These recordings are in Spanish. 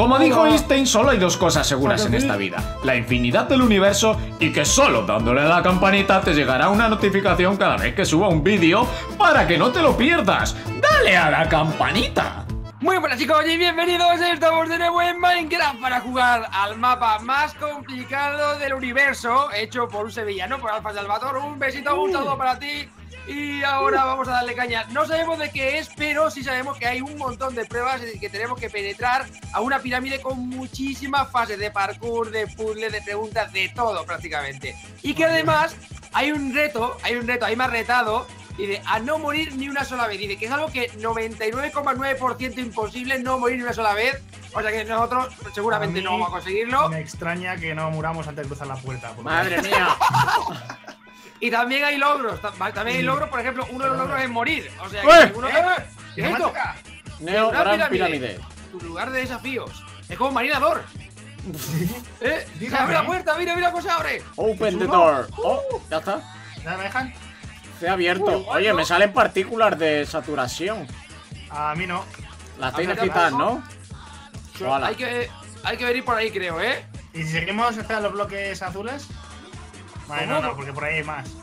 Como dijo Einstein, solo hay dos cosas seguras en esta vida: la infinidad del universo y que solo dándole a la campanita te llegará una notificación cada vez que suba un vídeo para que no te lo pierdas. ¡Dale a la campanita! Muy buenas chicos y bienvenidos, estamos de nuevo en Minecraft para jugar al mapa más complicado del universo, hecho por un sevillano, por Alfa Salvatore. Un besito, un saludo para ti. Y ahora vamos a darle caña. No sabemos de qué es, pero sí sabemos que hay un montón de pruebas y que tenemos que penetrar a una pirámide con muchísimas fases de parkour, de puzzles, de preguntas, de todo prácticamente. Y que además hay un reto, hay más retado, y de a no morir ni una sola vez. Dice que es algo que 99,9% imposible no morir ni una sola vez. O sea que nosotros seguramente no vamos a conseguirlo. Me extraña que no muramos antes de cruzar la puerta. ¡Madre mía! Y también hay logros, por ejemplo, uno de los logros es morir. O sea que alguno... ¿Qué es esto? Neo Gran Pirámide. Tu lugar de desafíos. Es como marinador. Abre la puerta, mira cómo se abre. Open the door. Ya está. ¿Ya me dejan? Se ha abierto. Oye, me salen partículas de saturación. A mí no. Las tienes que quitar, ¿no? Hay que venir por ahí, creo, ¿eh? ¿Y si seguimos hasta los bloques azules? Vale, no, porque por ahí hay más.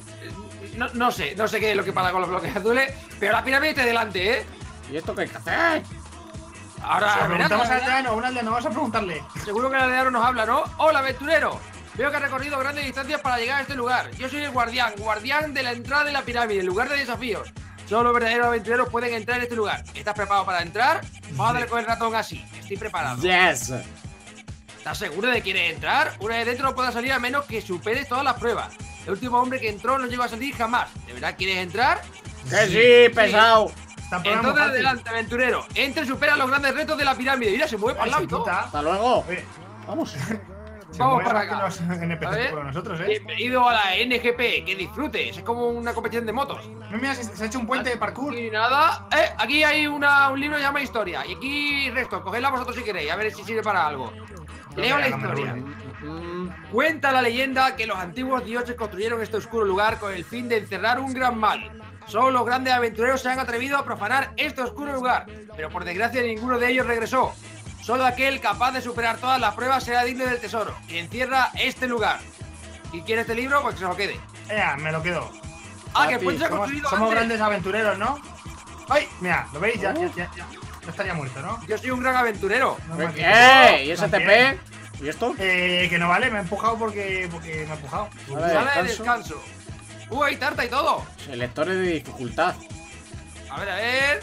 No sé qué es lo que pasa con los bloques azules, pero la pirámide está delante, ¿eh? ¿Y esto qué hay que hacer? Ahora, si preguntamos al aldeano, un aldeano, vamos a preguntarle. Seguro que el aldeano nos habla, ¿no? Hola, aventurero. Veo que has recorrido grandes distancias para llegar a este lugar. Yo soy el guardián de la entrada de la pirámide, el lugar de desafíos. Solo los verdaderos aventureros pueden entrar en este lugar. ¿Estás preparado para entrar? Vamos a darle con el ratón así. Estoy preparado. Yes. ¿Estás seguro de que quieres entrar? Una vez dentro no podrás salir a menos que superes todas las pruebas. El último hombre que entró no llegó a salir jamás. ¿De verdad quieres entrar? Que sí, pesado. Entonces adelante, aventurero. Entra y supera los grandes retos de la pirámide. Mira, se mueve para el lado y todo. Hasta luego. Vamos. Vamos para acá. Los NPC por nosotros, Bienvenido a la NGP. Que disfrutes. Es como una competición de motos. No, mira, se ha hecho un puente de parkour. Y nada. Aquí hay un libro que se llama Historia. Y aquí resto. Cogedla vosotros si queréis. A ver si sirve para algo. Leo la historia. Cuenta la leyenda que los antiguos dioses construyeron este oscuro lugar con el fin de encerrar un gran mal. Solo los grandes aventureros se han atrevido a profanar este oscuro lugar, pero por desgracia ninguno de ellos regresó. Solo aquel capaz de superar todas las pruebas será digno del tesoro que encierra este lugar. ¿Y quiere este libro? Pues que se lo quede. Me lo quedo. Que el puente se ha construido Somos antes. Grandes aventureros, ¿no? ¡Ay! Mira, ¿lo veis? Ya estaría muerto, ¿no? Yo soy un gran aventurero. ¿Y ese TP? ¿Y esto? Que no vale, me ha empujado porque me ha empujado. Sala de descanso. Hay tarta y todo. Selectores de dificultad. A ver.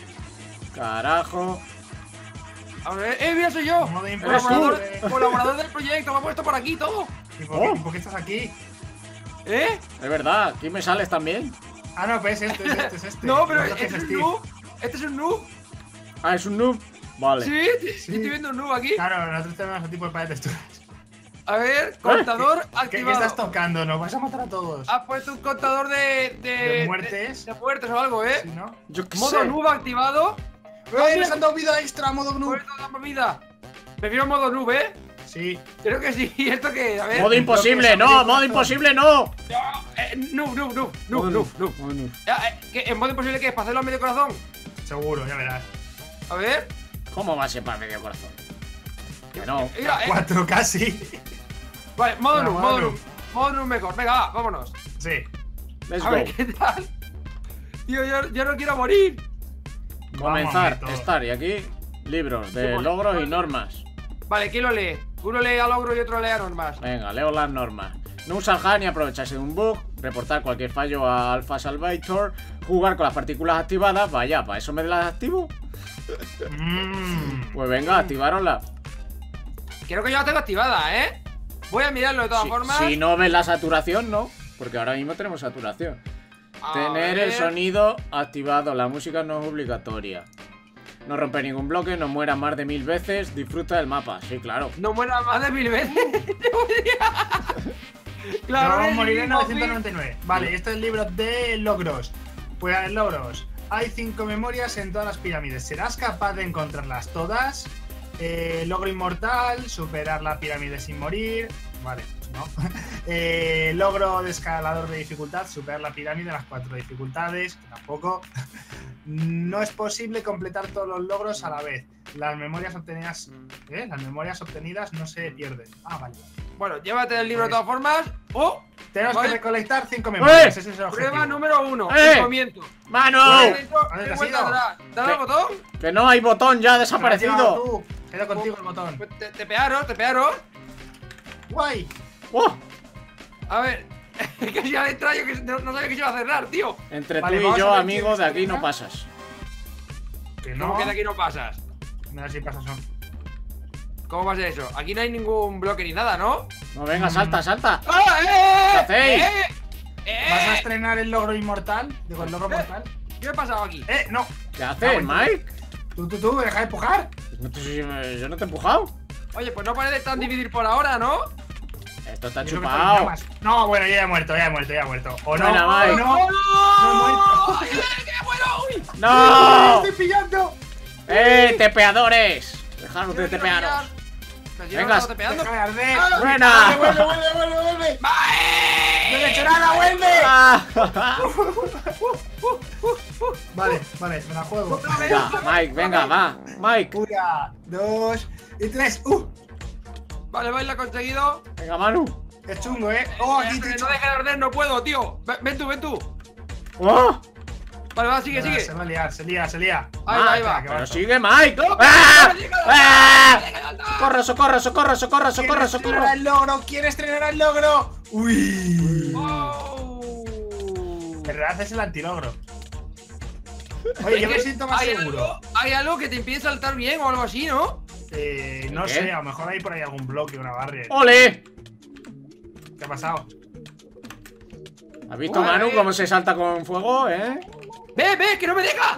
Carajo. A ver, mira, soy yo. Colaborador del proyecto, me ha puesto por aquí todo. ¿Y por qué estás aquí? Es verdad, aquí me sales también. Ah, no, pues es este. No, pero este es un noob. Este es un noob. Ah, es un noob. Vale. Sí, estoy viendo un noob aquí. Claro, nosotros tenemos ese tipo de texturas. A ver, contador activado. ¿Qué estás tocando? Nos vas a matar a todos. Has puesto un contador de muertes. De muertes o algo, ¿eh? Sí, ¿no? Yo qué Modo sé. noob activado. Nos han dado vida extra, modo noob. Vida. Prefiero modo noob, ¿eh? Sí. Creo que sí. ¿Esto qué? A ver. Modo imposible, no, modo imposible, no. Noob. ¿En modo imposible qué es? ¿Para hacerlo a medio corazón? Seguro, ya verás. A ver. ¿Cómo va a ser para medio corazón? Que no. Mira, 4 casi. Vale, modo noob mejor. Venga, va, vámonos. Sí. Let's A go. ver, ¿qué tal? Tío, yo no quiero morir. Comenzar, Vamos, estar. Y aquí, libros de logros y normas. Vale, ¿quién lo lee? Uno lee a logro y otro lee a normas. Venga, leo las normas. No usar hack ni aprovecharse de un bug, reportar cualquier fallo a Alfa Salvatore, jugar con las partículas activadas. Vaya, ¿para eso me las activo? Pues venga, activaronlas. Creo que yo la tengo activada, ¿eh? Voy a mirarlo de todas formas. Si no ves la saturación, no. Porque ahora mismo tenemos saturación. Tener el sonido activado. La música no es obligatoria. No romper ningún bloque, no mueras más de 1000 veces. Disfruta del mapa. Sí, claro. No muera más de 1000 veces. Claro, No, moriré en 999. Vale, este es el libro de logros. Pues a ver, logros. Hay 5 memorias en todas las pirámides. ¿Serás capaz de encontrarlas todas? Logro inmortal, superar la pirámide sin morir. Vale, no. Logro de escalador de dificultad, superar la pirámide, las 4 dificultades. Tampoco. No es posible completar todos los logros a la vez. Las memorias obtenidas. Las memorias obtenidas no se pierden. Ah, vale. Bueno, llévate el libro de todas formas. ¡Oh! Tenemos Vale. que recolectar 5 memorias. Ese es el objetivo. Prueba número 1. ¡Eh! Comienzo. ¡Mano! ¿Dónde te has ido? Dale al botón. Que no hay botón, ya ha Te lo has llevado desaparecido. tú. Se ha ido contigo el botón. Pues te pegaron. Guay. ¡Oh! A ver. Es que si al entrar yo que no sabía que se iba a cerrar, tío. Entre Vale, tú y vamos a yo, ver amigo, quién de aquí estrena. no pasas. Que ¿Cómo no. que de aquí no pasas? Mira si pasa eso. ¿Cómo va a ser eso? Aquí no hay ningún bloque ni nada, ¿no? No, venga, salta, salta. ¡Ah, ¿Qué hacéis? ¿Vas a estrenar el logro inmortal? Digo, el logro mortal. ¿Qué ha pasado aquí? No. ¿Qué haces, Mike? Tú, deja de empujar. Yo no te he empujado. Oye, pues no parece tan difícil por ahora, ¿no? Esto está Yo creo que estoy en chupado. llamas. No, bueno, ya he muerto. O no. Buena, Mike. No he muerto. ¡Que me muero! ¡Uy! ¡No! ¡Estoy pillando! ¡Tepeadores! Dejaros de tepearos. Venga, Venga, tepeando. Deja de arder. ¡Buena! Vuelve. ¡No le he hecho nada, vuelve! Ah. Vale, me la juego. Venga, Mike, venga, va. Mike. 1, 2 y 3. Vale, lo he conseguido. Venga, Manu. Es chungo, Oh, aquí No te he dejes hecho. de arder, no puedo, tío. Ven tú. ¡Oh! Vale, va, sigue. Se va a liar, se lía. Ahí va. Pero sigue, Mike. No, ¡Ah! no, no, ¡Ah! no, ¡Socorro! ¿Quién estrenará el logro? Uy. Oh. En realidad es el antilogro. Oye, yo me siento más seguro. Hay algo que te impide saltar bien o algo así, ¿no? No ¿Qué? sé, a lo mejor hay por ahí algún bloque, una barrier. ¡Ole! ¿Qué ha pasado? ¿Has visto, Manu, cómo se salta con fuego, ¡Ve! ¡Que no me deja!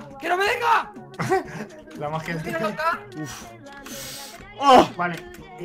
La magia del ¿Quieres tigre. saltar? ¡Oh! Vale.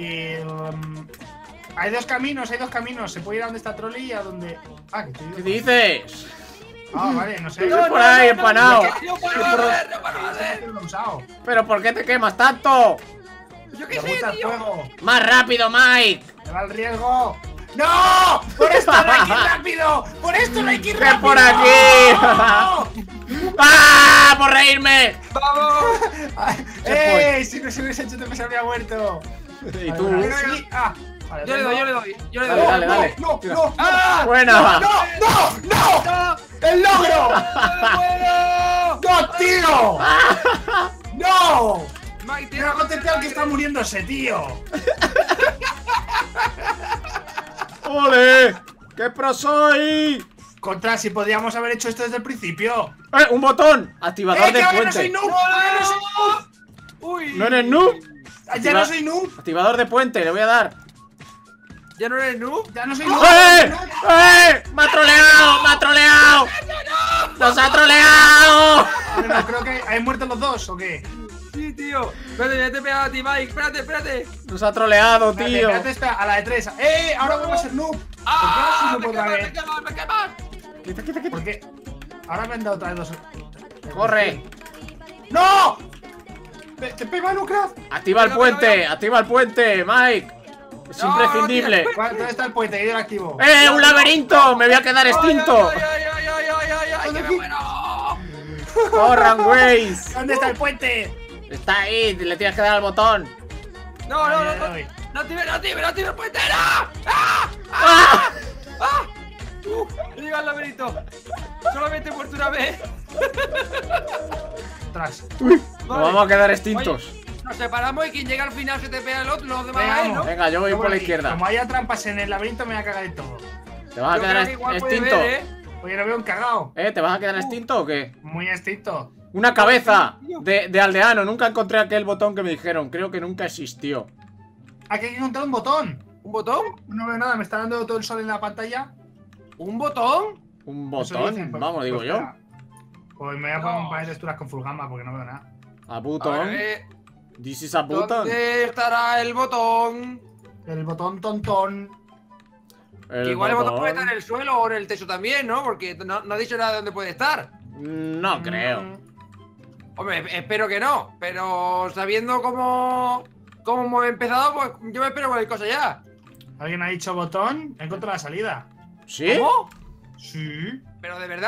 Hay dos caminos. Se puede ir a donde está Trolli y a donde. ¿Qué dices? Vale, no sé. No, por ahí, empanado. No puedo hacer. Lo he usado. ¿Pero por qué te quemas tanto? Yo Me qué sé, gusta el tío. fuego. ¡Más rápido, Mike! Me va el riesgo. ¡No! ¡Por esto no hay que ir rápido! ¡Por esto no hay que ir ¡Ven rápido! por aquí! ¡No! ¡Ah! ¡Por reírme! ¡Vamos! Si no se hubiese hecho, te habría muerto. ¿Y tú? Vale, sí. Vale, Yo le doy. Dale. No. ¡Ah! ¡Buena! ¡No! ¡El logro! ¡No, tío! ¡No! Mike, Mira, contemplar que está muriéndose, tío. ¡Ole! ¡Qué pro soy! Contra, si podríamos haber hecho esto desde el principio. ¡Un botón! Activador de ¡Que ahora no soy puente. noob! ¡Ahora no soy noob! ¡Uy! ¿No eres noob? ¡Ya no soy noob! Activador de puente, le voy a dar. ¿Ya no eres noob? ¡Ya no soy noob! ¡Eh! ¡Me ha troleado! ¡Nos ha troleado! Bueno, creo que hay muertos los dos, ¿o qué? Sí, tío. Espérate, ya te he pegado a ti, Mike. Espérate. Nos ha troleado, tío. Espera, a la de 3. Ahora vuelvo a ser noob. ¿Por qué ahora sí no puedo me quemas! Quita. ¿Por qué? Ahora me han dado otra vez dos. ¡Corre! ¡No! ¡Te pega, Lucas! Activa el puente, Mike. Es No, imprescindible. tío. ¿Dónde está el puente? Yo lo activo. ¡Un laberinto! ¡Me voy a quedar extinto! ¡Ay, que me muero! ¡Corran, güeyes! ¿Dónde está el puente? Está ahí, le tienes que dar al botón. No active el puente. ¡Ah! He llegado al laberinto. Solamente he muerto una vez. Atrás. Nos Vale. vamos a quedar extintos. Oye, nos separamos y quien llega al final se te pega el otro, los demás a él, ¿no? Venga, yo voy por la aquí. izquierda. Como haya trampas en el laberinto, me voy a cagar de todo. ¿Te vas a Yo quedar creo que igual puede extinto? ver, Oye, lo veo un cagao. ¿Te vas a quedar extinto o qué? Muy extinto. Una cabeza de aldeano. Nunca encontré aquel botón que me dijeron. Creo que nunca existió. Aquí hay que encontrar un botón. ¿Un botón? No veo nada, me está dando todo el sol en la pantalla. ¿Un botón? ¿Un Eso botón? dicen, pues, Vamos, digo pues yo. espera. Pues me voy a poner No. un par de texturas con full gamma porque no veo nada. A A button. ver, This is a button. ¿dónde estará el botón? El botón tontón. Que igual el botón puede estar en el suelo o en el techo también, ¿no? Porque no ha dicho nada de dónde puede estar. No creo. Hombre, espero que no. Pero sabiendo cómo hemos empezado, pues yo me espero cualquier cosa ya. ¿Alguien ha dicho botón? He encontrado la salida. ¿Sí? ¿Cómo? Sí. ¿Pero de verdad?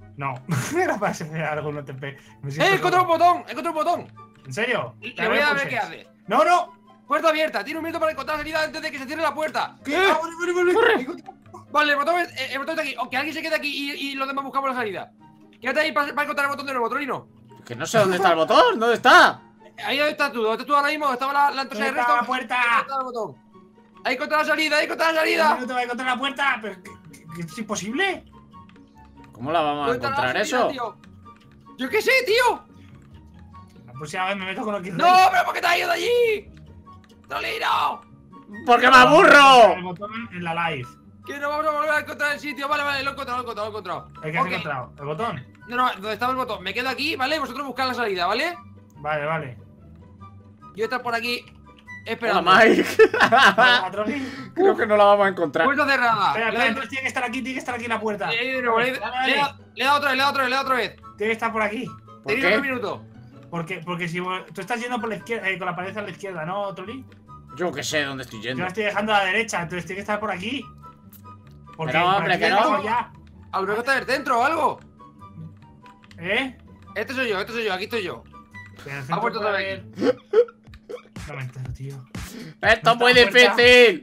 No, era para hacer algo, no te pe... He encontrado un botón, he encontrado un botón. ¿En serio? Le voy a ver qué hace. No, no. Puerta abierta, tiene un minuto para encontrar la salida antes de que se cierre la puerta. ¿Qué? Ah, vale. Vale, el botón está aquí. O que alguien se quede aquí y los demás buscamos la salida. Quédate ahí para encontrar el botón de nuevo, Trolino. Que no sé dónde está el botón. ¿Dónde está? Ahí donde estás tú ahora mismo, donde estaba la entrada del resto. la puerta! Ahí está el botón. Ahí encontré la salida, ahí encontré la salida. No te va a encontrar la puerta. Pero que es imposible. ¿Cómo la vamos a ¿Dónde está la encontrar salida, eso? tío? Yo qué sé, tío. La próxima vez me meto con lo que... No, pero ¿por qué te has ido de allí? Trolino. ¡Porque me aburro! El botón en la live. Que no vamos a volver a encontrar el sitio. Vale, lo he encontrado. ¿El que has Ok. encontrado? ¿El botón? No, ¿dónde estaba el botón? Me quedo aquí, ¿vale? Vosotros buscad la salida, ¿vale? Vale. Yo voy a estar por aquí Hola, esperando. Mike. Hola, Trolli. Creo que no la vamos a encontrar. Puerta cerrada. Espera, entonces tiene que estar aquí en la puerta. Le he dado otra vez. Tiene que estar por aquí. ¿Por Tenéis qué? un minuto. Porque si tú estás yendo por la izquierda, con la pared a la izquierda, ¿no, Trolli? Yo que sé dónde estoy Yo yendo. la estoy dejando a la derecha, entonces tiene que estar por aquí. Porque Pero, por hombre, aquí que no. estamos ya. A lo mejor está en el centro o algo. ¿Eh? Este soy yo, aquí estoy yo. Pero el Ha centro vuelto puede otra vez. haber- No me entero, tío. Esto es muy Esta puerta. difícil.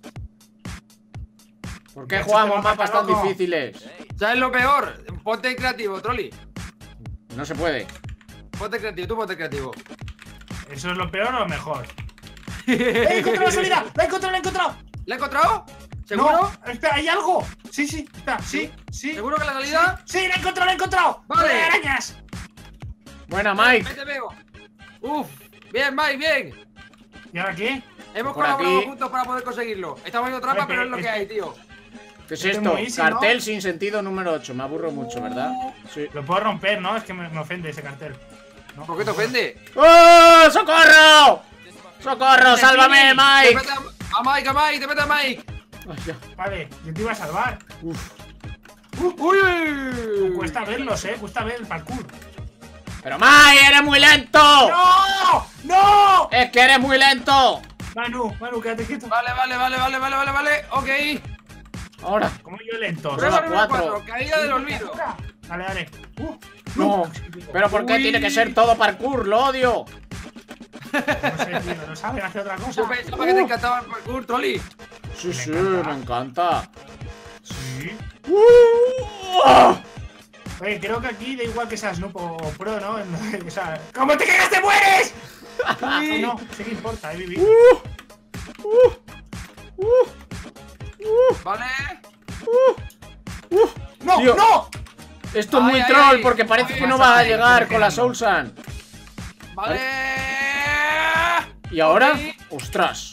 ¿Por qué Este jugamos mapa mapas está tan loco. difíciles? ¿Sabes lo peor? Ponte en creativo, Trolli. No se puede. Ponte en creativo, tú ponte en creativo. ¿Eso es lo peor o lo mejor? ¡He encontrado la salida! ¡La he encontrado! ¿La he encontrado? ¿Seguro? No, espera, hay algo. Sí, espera, sí. ¿Seguro que la salida? Sí, la he encontrado. Vale. ¡De arañas! Buena, Mike. Vete, veo. Uf, bien, Mike, bien. ¿Y ahora qué? Hemos Por colaborado aquí. juntos para poder conseguirlo. Estamos haciendo trampa, Oye, pero es lo que este- hay, tío. ¿Qué es Este es esto? buenísimo. Cartel sin sentido número 8. Me aburro mucho, ¿verdad? Sí. Lo puedo romper, ¿no? Es que me ofende ese cartel. ¿No? ¿Por qué te ofende? ¡Oh! ¡Socorro! ¡Socorro! ¡Sálvame, Te Mike! mete a Mike, te mete a Mike. Ay, ya. Vale, yo te iba a salvar. Uy. Cuesta verlos, cuesta ver el parkour. ¡Pero Mike, eres muy lento! ¡No! ¡No! ¡Es que eres muy lento! Manu, quédate quieto. Vale. Ok. Ahora. Como yo lento. Prueba la número 4. 4, caída del olvido. Dale. No. ¿Pero por qué Uy. tiene que ser todo parkour? ¡Lo odio! No sé, tío, no saben hacer otra cosa. Yo pensaba que te encantaba el parkour, Trolli. Sí, Me sí, encanta. me encanta. Sí. ¡Ah! Oye, creo que aquí da igual que seas noob o pro, ¿no? O sea, ¡como te cagas, te mueres! Uy. No, sí que importa, vivir. Vale. ¡No, Tío. no! Esto es Ay, muy ay, troll ay. porque parece Ay, que no vas va a a ver, llegar estoy con la quedando. Soulsan. Vale. ¿Y ahora? Ok. ¡Ostras!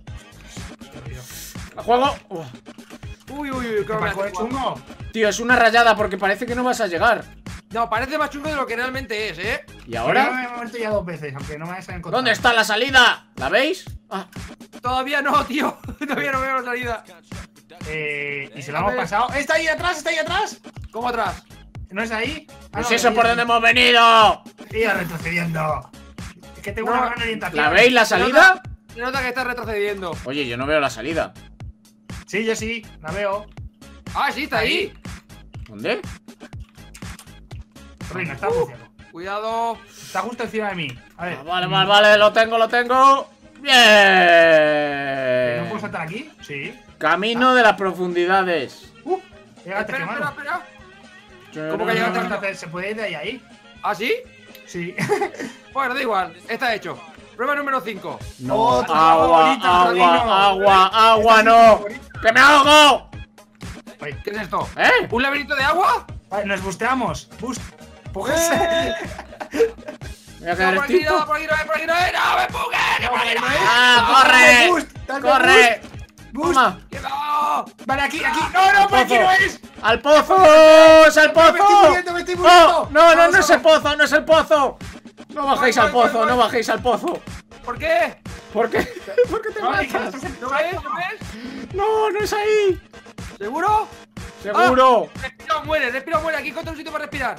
¿La juego? Uy, ¿Qué creo que parkour es chungo? Tío, es una rayada porque parece que no vas a llegar. No, parece más chungo de lo que realmente es, ¿eh? ¿Y Yo ahora? me he muerto ya 2 veces, aunque no me hayas encontrado. ¿Dónde está la salida? ¿La veis? Ah, Todavía no, tío. Todavía no veo la salida. Y se lo hemos pasado. ¡Está ahí atrás! ¿Cómo atrás? ¿No es ahí? pues eso es por donde hemos venido. Iba retrocediendo. Es que tengo No, una gran orientación. ¿La veis la salida? Se nota que está retrocediendo. Oye, yo no veo la salida. Sí, yo sí, la veo. Ah, sí, está ahí. ¿Dónde? Reina, está funcionando. Cuidado. Está justo encima de mí. A ver. Vale, lo tengo. ¿No ¡Bien! puedo saltar aquí? Sí. Camino de las profundidades. Llegate, Espera, mano. espera. ¿Cómo ¿Cómo que que llegaste llegaste hasta- ¿Se puede ir de ahí? ¿Ah, sí? Sí. Bueno, da igual. Está hecho. Prueba número 5. No, Oh, tu agua, favorita, Rodino. agua, no. ¡Que me ahogo! Oye, ¿Qué es esto? ¿Eh? ¿Un laberinto de agua? vale, nos busteamos. Pues, Voy a No, quedar por aquí rectito. no, por aquí no, por aquí no, no me empujes, No, no es. ¡Ah, corre! Dame ¡Corre! Boost. Toma. ¡Que no! Vale, aquí. No, por aquí pozo. no es. ¡Al pozo! ¡Es al pozo! Me estoy muriendo, me estoy muriendo. No, no Vamos, es el pozo, no es el pozo. No bajéis Voy, al voy, pozo, voy, no voy. bajéis al pozo. ¿Por qué? ¿Por qué? ¿Por qué te Ay, que matas? estás ¿No ves? ¿No ves? No, no es ahí. ¿Seguro? Seguro. Respira o muere. Aquí encontré un sitio para respirar.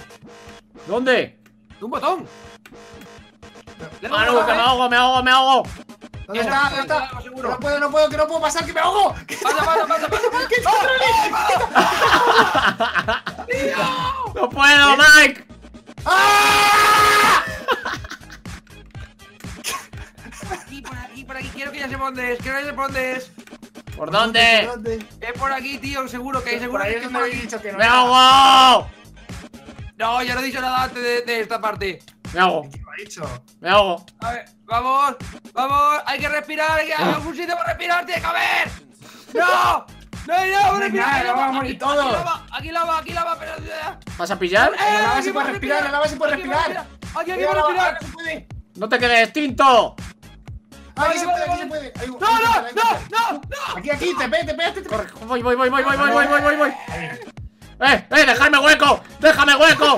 ¿Dónde? Un botón. Le he dado Manu, un botón, que ¿eh? me ahogo. ¿Dónde está? ¿Dónde está? algo seguro. No puedo, que no puedo pasar, que me ahogo. Pasa. ¡No puedo, Mike! ¡Ah! Por aquí, quiero que ya se pondes, ¿Por dónde? ¿Dónde? Es por aquí, tío, seguro que Por ahí que es donde habéis dicho que no. ¡Me ahogo! No, yo no he dicho nada antes de esta parte. Me ahogo, ¿Quién lo ha dicho? me ahogo. A ver, vamos, hay que respirar, hay algún sitio para respirar, tiene que haber. ¡No! ¡No hay nada para respirar! nada, vamos a morir todos. Aquí lava, pero... ¿Vas a pillar? En la lava aquí se puede respirar, en la lava se puede respirar. Aquí Mira, para respirar. ahora se puede. ¡No te quedes extinto! Aquí se puede, aquí vale. se puede. Ahí, No. Aquí, te. Corre, voy. Voy. Ahí. ¡Dejadme hueco! ¡Déjame hueco!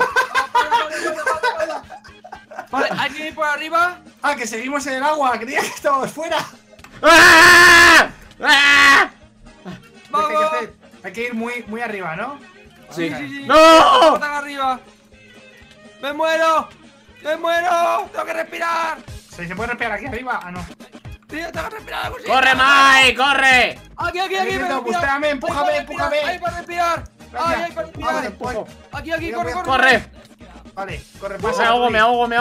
Vale, hay que ir por arriba. Ah, que seguimos en el agua, creía que estábamos fuera. ¡Ah! ¡Ah! Vamos. ¿Qué hay que hacer? Hay que ir muy arriba, ¿no? Sí. Sí. ¡No! Están arriba. ¡Me muero! ¡Tengo que respirar! ¿Se puede respirar aquí arriba? Ah, no. Tío, tengo que respirar. ¡Corre, Mike! ¡Corre! Aquí, Búscame, empújame. Ahí para respirar. Ahí para respirar. Vamos, empujo. Aquí, Cuidado, ¡Corre! Vale, corre, Me pasa. ahogo. Corre,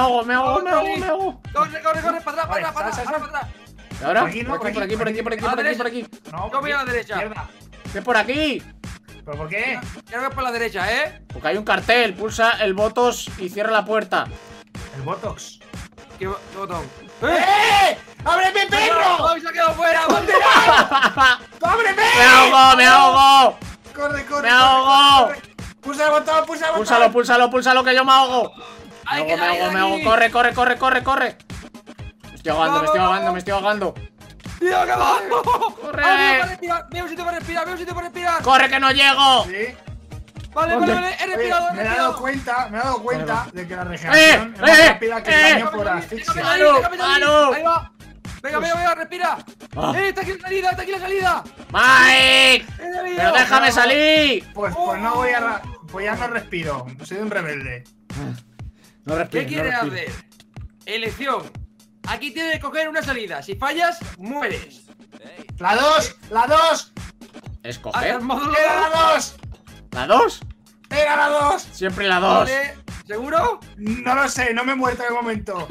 para Vale, atrás, sal. para atrás. ¿Y ahora? Por aquí, no, Por aquí. No, Yo voy a la derecha. Izquierda. ¿Qué por aquí? ¿Pero por qué? Creo que es por la derecha, ¿eh? Porque hay un cartel. Pulsa el botos y cierra la puerta. El Botox. ¿Qué botón? ¡Ábreme, perro! ¡Ay, se ha quedado fuera! ¡Ábreme! ¡Me ahogo! Corre. ¡Me ahogo! corre. Pulsa el botón. Púlsalo, que yo me ahogo. ¡Hay que salir de Me ahogo. aquí! Corre. Me estoy ahogando. ¡Tío, que va! ¡Corre! Veo un sitio para respirar. ¡Corre, que no llego! Sí. Vale, ¿Dónde? he respirado. Me he dado cuenta de que la regeneración es más rápida que el daño por asfixia. Manu. Ahí va. Venga, respira. Ah. Está aquí la salida. ¡Mike! ¡Pero déjame salir! Pues no voy a... Pues ya no respiro. Soy un rebelde. No respiro. ¿Qué quieres hacer? Elección. Aquí tienes que coger una salida. Si fallas, mueres. ¡La 2! ¿Escoger? ¡Era la 2! ¿La 2? ¡Era la 2! Siempre la 2. Vale, ¿seguro? No lo sé, no me he muerto de momento.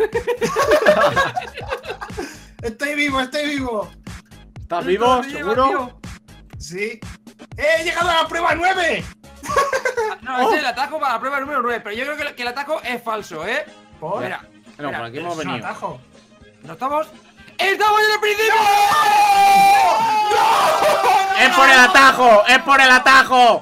Estoy vivo. ¿Estás vivo? Tío, ¿Seguro? Sí. ¡He llegado a la prueba 9! No, ese es el atajo para la prueba número 9. Pero yo creo que el atajo es falso, ¿eh? ¿Por? Mira. No, por aquí hemos Es un venido. atajo. ¿No estamos? ¡Estamos en el principio! ¡Es por el atajo! ¡Atajo!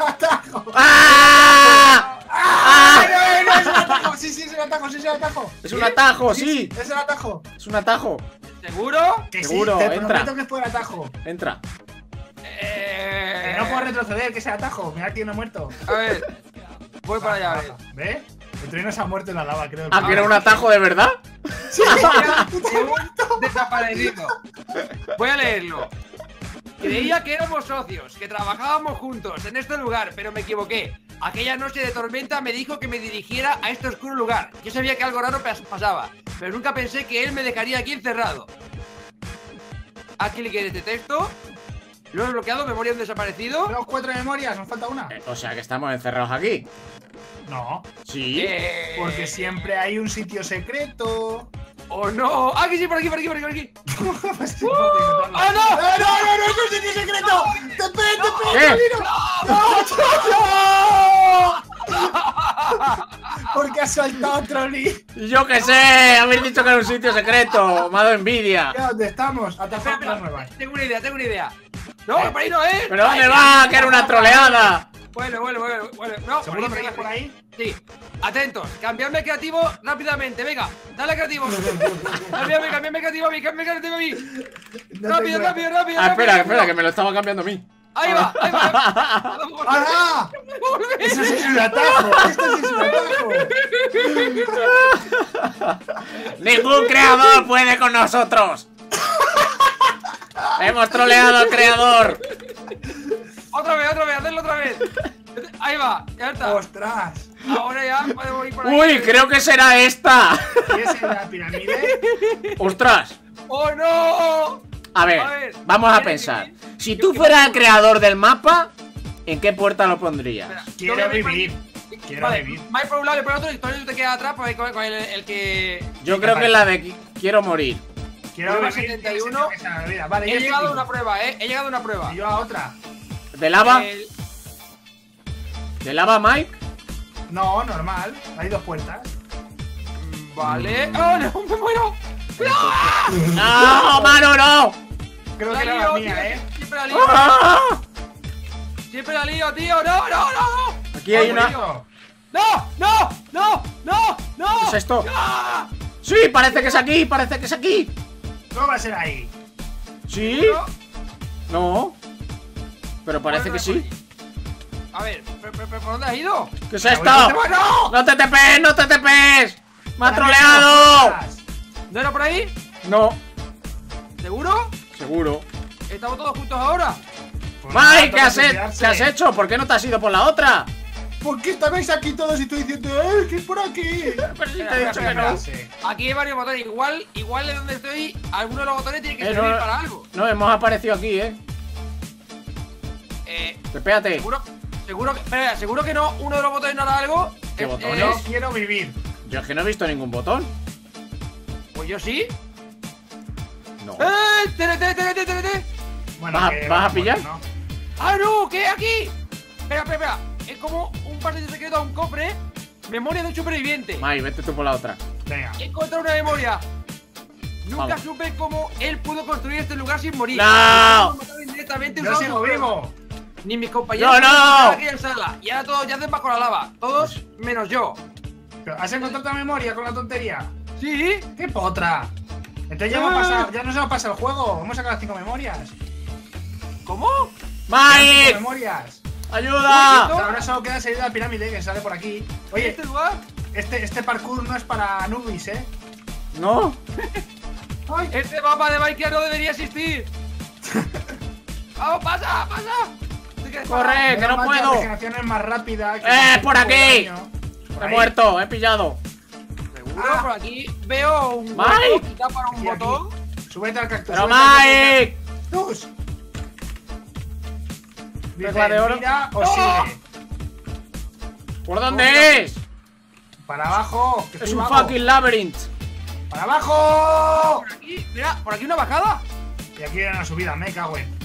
¡Ah! ¡Ah! ¡No, es un atajo! Sí, es un atajo. Es un atajo, sí. Es el atajo. Es un atajo. ¿Seguro? Que Seguro, sí, te entra. prometo que es por el atajo. Entra. Que no puedo retroceder, que es el atajo. Mira que no he muerto. A ver. Voy para allá, a ver. ¿Ves? El trueno se ha muerto en la lava, creo. ¿Ah, que era un atajo de verdad? Desaparecido. Voy a leerlo. Creía que éramos socios, que trabajábamos juntos en este lugar, pero me equivoqué. Aquella noche de tormenta me dijo que me dirigiera a este oscuro lugar. Yo sabía que algo raro pasaba, pero nunca pensé que él me dejaría aquí encerrado. Haz clic en este texto. Lo he bloqueado, memoria de un desaparecido. Tenemos 4 memorias, nos falta una. O sea que estamos encerrados aquí. No, Sí. porque siempre hay un sitio secreto. ¡Oh no! ¡Ah, que sí! Por aquí. Pues sí, ¡Ah, no! ¡No, es un sitio secreto! ¡Te pego, ¿Qué? ¿Por qué has saltado, Trolli? Yo qué sé, habéis dicho que era un sitio secreto. Me ha dado envidia. ¿Ya dónde estamos? Atacar Espera, las nuevas. tengo una idea. No, por ahí no, ¿eh? ¿Pero dónde va? Que era una troleada. Bueno. No, ¿Seguro que por estás por ahí? Sí. Atentos. Cambiadme creativo rápidamente. Venga, dale creativo. Cambiadme creativo a mí. No Rápido. Ah, espera, que me lo estaba cambiando a mí. Ahí va. ¡Ah! Eso sí es un atajo. Esto sí es un atajo. Ningún creador puede con nosotros. Hemos troleado al creador. Otra vez, hacerlo otra vez. Ahí va, ya está. ¡Ostras! Ahora ya podemos ir por ahí. Uy, creo que será esta. ¿Qué es la pirámide? Ostras. ¡Oh, no! A ver, vamos a pensar. Si tú fueras el creador del mapa, ¿en qué puerta lo pondrías? Quiero vivir. Quiero vivir. Mike por un lado y por otro, y Tony te queda atrás con el que... Yo creo que es la de quiero morir. Quiero Prueba vivir. 71. Vale, He llegado a una prueba, He llegado a una prueba. Y yo a otra. ¿De lava? El- ¿De lava, Mike? No, normal. Hay 2 puertas. Vale. ¡Oh, no! ¡Me muero! ¡No, mano, no! Creo La que era lío, la mía, tío, ¿eh? Siempre la lío. ¡Ah! Siempre la lío, tío. ¡No, no, no! Aquí hay una... Tío. ¡No! ¡No! ¡No! ¡No! ¡No! ¿Qué es esto? ¡Ah! ¡Sí! Parece que es aquí, parece que es aquí. ¿Cómo va a ser ahí? ¿Sí? ¿No? No. Pero parece que sí. A ver, ¿pero por dónde has ido? ¿Qué es esto? ¡No! ¡No te tepes! ¡No te tepes! ¡Me ha Para mí troleado! son puertas. ¿No era por ahí? No, ¿Seguro? seguro. ¿Estamos todos juntos ahora? Pues Mike, nada, ¿qué has, toca ¿qué has suicidarse. hecho? ¿Por qué no te has ido por la otra? ¿Por qué estabais aquí todos y estoy diciendo, que es por aquí? Pero si te he Espera, dicho que espera, no. Sí. Aquí hay varios botones. Igual de donde estoy, alguno de los botones tiene que No, servir para algo. no, hemos aparecido aquí, Espérate. Seguro que no, uno de los botones no hará algo. ¿Qué botones? Yo quiero vivir. Yo es que no he visto ningún botón. Pues yo sí. No. TNT. Bueno, ¿Vas a- que vas a vamos, pillar? ¿no? ¡Ah, no! ¿Qué? ¡Aquí! Espera. Es como un pasillo secreto a un cofre. Memoria de un superviviente. Mike, vete tú por la otra. Venga. He encontrado una memoria. Nunca Vamos. supe cómo él pudo construir este lugar sin morir. ¡No! Lo mataron indirectamente Yo usando sigo sus pruebas. vivo. Ni mis compañeros ¡No, no! pudieron aquí en sala. Y ahora todos yacen bajo la lava. Todos menos yo. Pero, ¿has encontrado otra memoria con la tontería? ¿Sí? ¡Qué potra! Entonces ya, ya no se nos pasa el juego. Vamos a sacar las 5 memorias. ¿Cómo? Quedan 5 ¡Mike! memorias. ¡Ayuda! Ahora solo queda salir de la pirámide que sale por aquí. Oye, ¿Este lugar? este parkour no es para nubis, ¿eh? ¿No? ¡Ay! Este mapa de Minecraft no debería existir. ¡Vamos, pasa! ¿Te quieres ¡Corre, parar? que no Menos mal puedo! La regeneración es más rápida. Que por aquí! daño. Por He ahí. muerto, he pillado. Seguro, Ah. por aquí veo un Mike. hueco, quizá para un Aquí, aquí. botón. Súbete al cactus. ¡Pero súbete al Mike! cactus. Dice, Tecla de oro. mira o ¡No! sigue. ¿Por dónde es? Para abajo. que Es estoy un bajo. fucking laberinth. ¡Para abajo! Por aquí, mira, por aquí una bajada. Y aquí viene una subida, me cago en.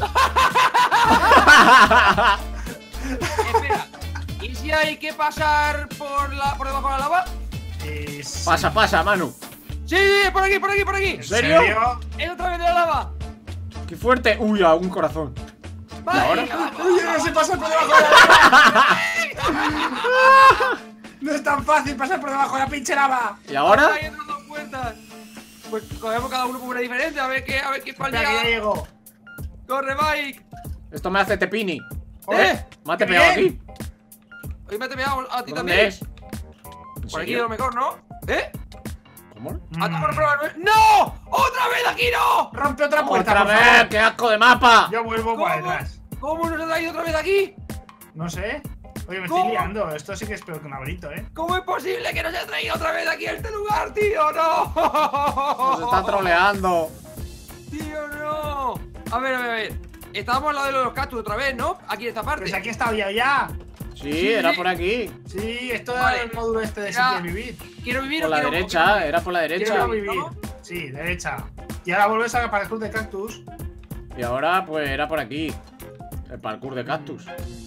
Espera, ¿y si hay que pasar por debajo de la lava? Sí. Pasa, Manu. Sí, por aquí. ¿En serio? Es otra vez de la lava. ¡Qué fuerte! ¡Uy, a un corazón! Vale, ahora? vamos. ¡Uy, no se pasa por debajo de la lava! No es tan fácil pasar por debajo de la pinche lava. ¿Y ahora? Hay otras 2 puertas. Pues cogemos cada uno por una diferente, a ver qué cuál Espera, que ya llega. llego. Corre, Mike. Esto me hace tepini. ¡Oye! Me ha ¡Qué tepeado bien! aquí. Hoy me ha temeado a ti ¿Por también. dónde es? ¿En Por aquí serio? a lo mejor, ¿no? ¿Cómo? Hasta por prueba. ¡No! ¡Otra vez aquí no! Rompe otra puerta, ¡Otra por vez! favor. ¡Qué asco de mapa! Yo vuelvo por detrás. ¿Cómo nos ha traído otra vez aquí? No sé. Oye, me ¿Cómo? estoy liando. Esto sí que es peor que un laberinto, ¿eh? ¿Cómo es posible que nos haya traído otra vez aquí a este lugar, tío? ¡No! Nos está troleando. ¡Tío, no! A ver. Estábamos al lado de los cactus otra vez, ¿no? Aquí en esta parte. Pues aquí estaba ya. Sí, era por aquí. Sí, esto Vale. era el módulo este de Ya. sitio de vivir. ¿Quiero vivir Por o la quiero derecha, era por la derecha. Quiero vivir. ¿no? Sí, derecha. Y ahora vuelves a para el club de cactus. Y ahora, pues, era por aquí. El parkour de cactus.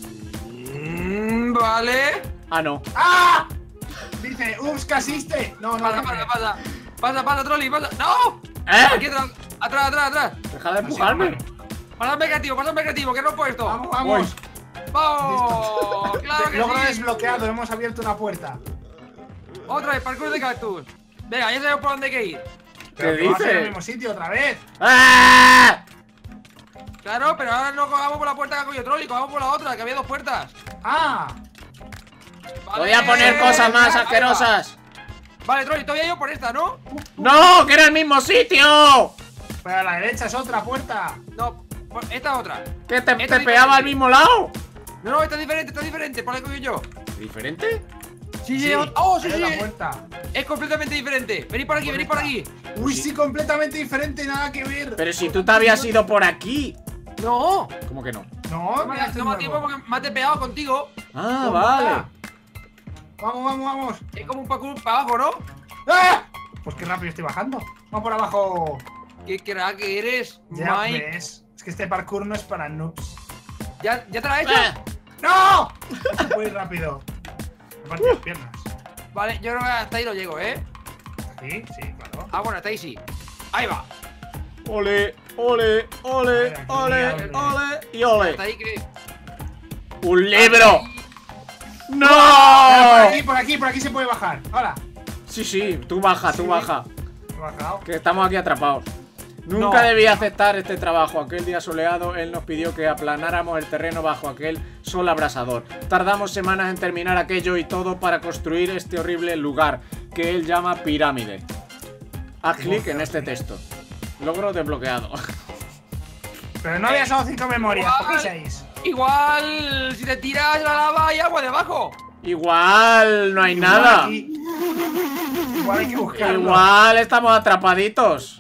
Vale. Ah, no. ¡Ah! Dice, ups, casiste. No, no, Pasa, Trolli, pasa. ¡No! Aquí ¿Eh? atrás. Deja de empujarme. Pásame creativo, que rompo esto. Vamos, vamos. ¡Vamos! ¡Claro que Logro sí! desbloqueado, hemos abierto una puerta. Otra vez, parkour de cactus. Venga, ya sabemos por dónde hay que ir. Pero que vamos a ir al dices? mismo sitio otra vez. ¡Ah! Claro, pero ahora no cogamos por la puerta que ha cogido Trolli, cogamos por la otra, que había 2 puertas. Ah, Vale. Podía poner cosas más Ahí va. asquerosas. Vale, Trolli, todavía yo por esta, ¿no? ¡No! ¡Que era el mismo sitio! pero a la derecha es otra puerta. No, esta otra. ¿Que te Esta peaba al diferente. mismo lado? No, esta es diferente, por la que cogido yo. ¿Diferente? Sí, Sí, oh, sí, ahí es sí. la puerta. Es completamente diferente. Venid por aquí, venid por aquí. Uy, sí, completamente diferente, nada que ver. Pero si tú te habías ido por aquí. No. ¿Cómo que no? No, mira, No me da tiempo porque me has pegado contigo. Ah, Pues vale. mata. Vamos, vamos, vamos. Es como un parkour para abajo, ¿no? ¡Ah! Pues qué rápido estoy bajando. Vamos por abajo. ¿Qué crack eres, Ya Mike? ves. Es que este parkour no es para noobs. ¿Ya te lo has hecho? ¡No! No se puede ir rápido. Aparte las piernas. Vale, yo creo que hasta ahí lo llego, ¿eh? ¿Aquí? Sí, claro. Ah, bueno, hasta ahí sí. Ahí va. Ole, ole, ole, Aquí, ole, aquí. ole y ole. Hasta ahí que. ¡Un libro! ¡No! Por aquí se puede bajar. Ahora. Sí, sí, tú baja, tú Sí. baja. He bajado. Que estamos aquí atrapados. Nunca debí aceptar este trabajo. Aquel día soleado, él nos pidió que aplanáramos el terreno bajo aquel sol abrasador. Tardamos semanas en terminar aquello y todo para construir este horrible lugar que él llama pirámide. Haz clic en este texto. Logro desbloqueado. Pero no había solo 5 memorias. ¿Por qué 6? Igual, si te tiras la lava hay agua debajo. Igual no hay nada. Igual hay que buscarlo. Igual estamos atrapaditos.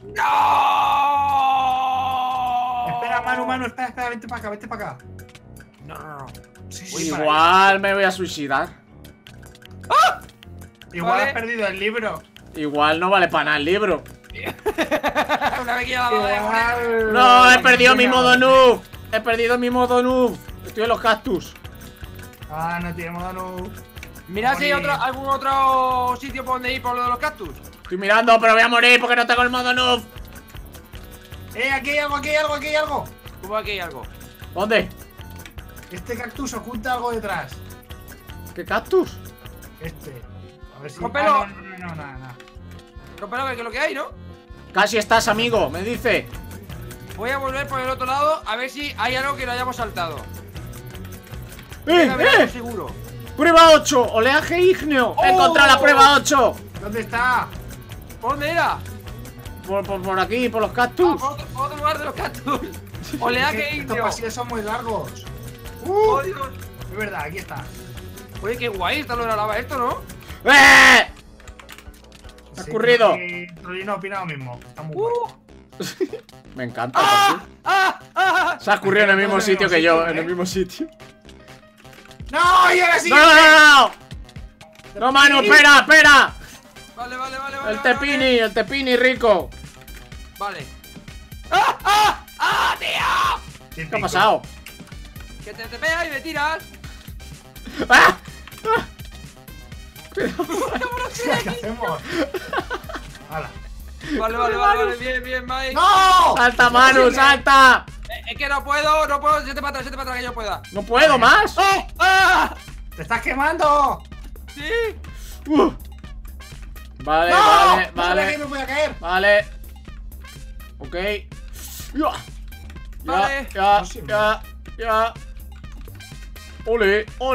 ¡No! Espera, Manu, espera, vente para acá, vente para acá. No. Sí, Uy, para Igual me voy a suicidar. ahí. Igual Vale. has perdido el libro. Igual no vale para nada el libro. Una vez que ya la lava Igual. No, he perdido mi modo noob. He perdido mi modo noob. Estoy en los cactus. Ah, no tiene modo noob. Mira si hay Morir. algún otro sitio por donde ir por lo de los cactus. Estoy mirando, pero voy a morir porque no tengo el modo noob. Aquí hay algo, aquí hay algo, aquí hay algo. Como aquí hay algo. ¿Dónde? Este cactus oculta algo detrás. ¿Qué cactus? Este. A ver si. Rómpelo. Ah, no, nada. Rompelo a ver qué es lo que hay, ¿no? Casi estás, amigo, me dice. Voy a volver por el otro lado a ver si hay algo que lo hayamos saltado. ¡Eh, Debe haber algo eh! seguro. ¡Prueba 8! ¡Oleaje ígneo! ¡He ¡Oh! encontrado la prueba 8! ¿Dónde está? ¿Por dónde era? Por aquí, por los Ah, cactus. por otro lugar de los cactus. Oleaje Estos indio. pasillos son muy largos. Oh, Dios. Es verdad, aquí está. Oye, qué guay está lo de la lava esto, ¿no? ¡Eh! ¿Qué ha Sí, ocurrido? creo que Trolino opina lo mismo. Está muy guay. Me encanta. ¿por qué? Se ha ocurrido en el mismo sitio que yo, en el mismo sitio. ¡No! ¡Y ahora sí! ¡No, no, no! ¡No, Manu, espera, espera! Vale. El tepini rico. Vale. ¡Ah, tío! ¿Qué ha pasado? Que te pegas y me tiras. ¡Ah! ¿Qué hacemos? ¡Hala! Vale, bien, Mike. ¡No! ¡Salta, Manu, salta! Es que no puedo, siete para atrás que yo pueda. ¡No puedo más! ¡Ah! ¡Te estás quemando! ¡Sí! Vale, ¡No! vale, No sabía que vale. me voy a caer. Vale. Ok. Ya. Vale. Ya. Ole. ¡No!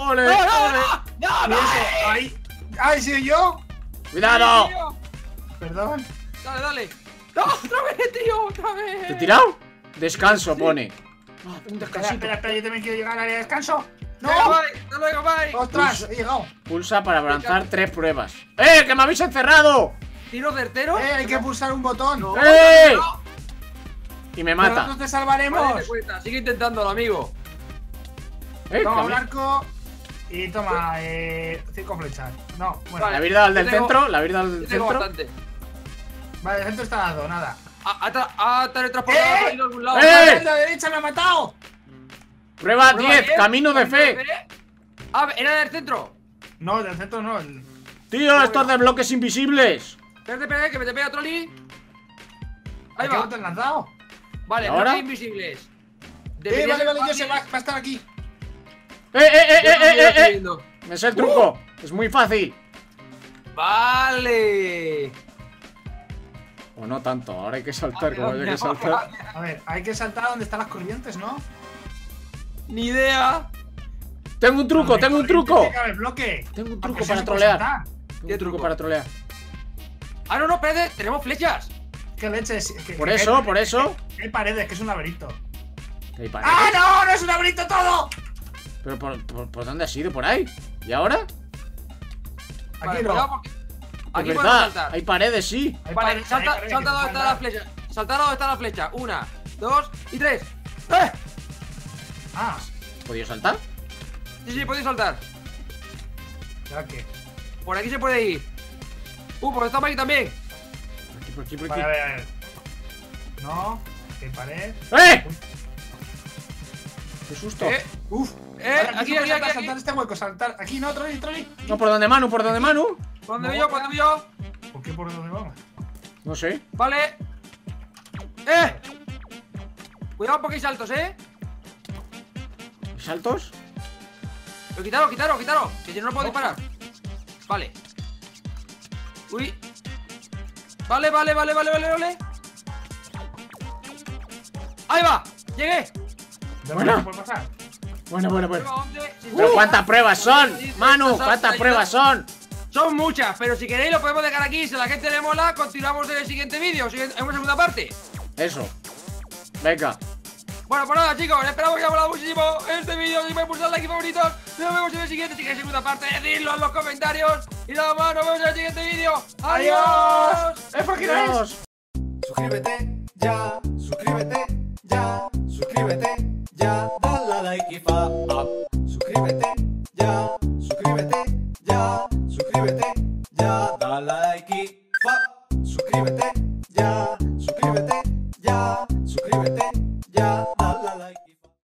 ¿Y ese? ¡Ahí! ¡Ay, soy yo! Cuidado. Tío. Perdón. Dale. ¡No! ¡Otra vez, tío! ¡Otra vez! ¿Te he tirado? Descanso pone. Un Espera, descansito. yo también quiero llegar al área de descanso. ¡No! Hasta luego, Mike. ¡Ostras! He llegado. Pulsa para avanzar 3 pruebas. ¡Eh! ¡Que me habéis encerrado! ¿Tiro certero? Hay que pulsar un botón. No. ¡Eh! Y me Nosotros mata. te Vale, salvaremos. te cuenta. Sigue intentándolo, amigo. Toma un Cami- arco. Y toma 5 flechas. No, bueno. Vale. ¿La vida al del Yo tengo- centro? ¿La vida al Yo del tengo centro? bastante. Vale, el centro está dado, nada. Ha teletransportado a algún lado. ¡Eh! ¡La derecha me ha matado! Prueba Prueba 10, 10, camino de fe. Ah, era del centro. No, del centro no. Tío, estos de bloques invisibles. Espérate, que me te pega Trolli. Ahí ¿A qué va. botón le has dado? Vale, ¿Y ahora? bloques invisibles. Debería Vale, ser yo sé, fácil. va a estar aquí. Yo lo estoy ¡Eh! viendo. Me sé el truco. Es muy fácil. Vale. O no tanto, ahora hay que saltar como haya que saltar. A ver, hay que saltar donde están las corrientes, ¿no? Ni idea. Tengo un truco, tengo un truco. Tiene que haber bloque. Tengo un Aunque truco sí para se puede trolear. saltar. Tengo ¿Qué un truco truco? para trolear. Ah, no, espérate. Tenemos flechas. ¿Qué leches? Por eso. Hay paredes, que es un laberinto. Que hay paredes. ¡Ah, no! ¡No es un laberinto todo! ¿Pero por dónde has ido? ¿Por ahí? ¿Y ahora? Vale, Aquí no. cuidado porque... Es Aquí podemos verdad, saltar. hay paredes, sí. Hay Vale, paredes, salta, hay paredes, salta que donde está la flecha. Saltar donde está la flecha. 1, 2 y 3. ¡Eh! Ah, ¿Podía saltar? Sí, podéis saltar. ya que. Por aquí se puede ir. Pues estamos aquí también. Por aquí, por Vale, aquí. a ver. No, que pared. ¡Eh! ¡Qué susto! Uf. Vale, aquí, saltar, aquí. saltar este hueco, saltar. Aquí, no, Trolli. No, ¿por dónde Manu? ¿Por dónde Manu? ¿Dónde No, voy yo? ¿Dónde voy yo? ¿Por qué por dónde vamos? No sé. Vale. Cuidado porque hay saltos, ¿Saltos? Pero quitaros, que si no, no puedo disparar. Vale. Uy. Vale. Ahí va, llegué. ¿De Bueno. dónde se puede pasar? Bueno. ¿Dónde? ¿Pero cuántas pruebas son? Manu, ¿cuántas Ayuda. pruebas son? Son muchas, pero si queréis lo podemos dejar aquí. Si a la gente le mola, continuamos en el siguiente vídeo, en una segunda parte. Eso. Venga. Bueno, pues nada, chicos, esperamos que os haya molado muchísimo este vídeo. Si podéis pulsar like y favoritos. Nos vemos en el siguiente. Si queréis segunda parte, decidlo en los comentarios. Y nada más, nos vemos en el siguiente vídeo. ¡Adiós! ¿Por qué no es? Adiós. Suscríbete ya, suscríbete ya, suscríbete ya, dale a like y fa. Suscríbete ya, suscríbete ya, suscríbete ya, dale a like y fa. Suscríbete ya, suscríbete ya.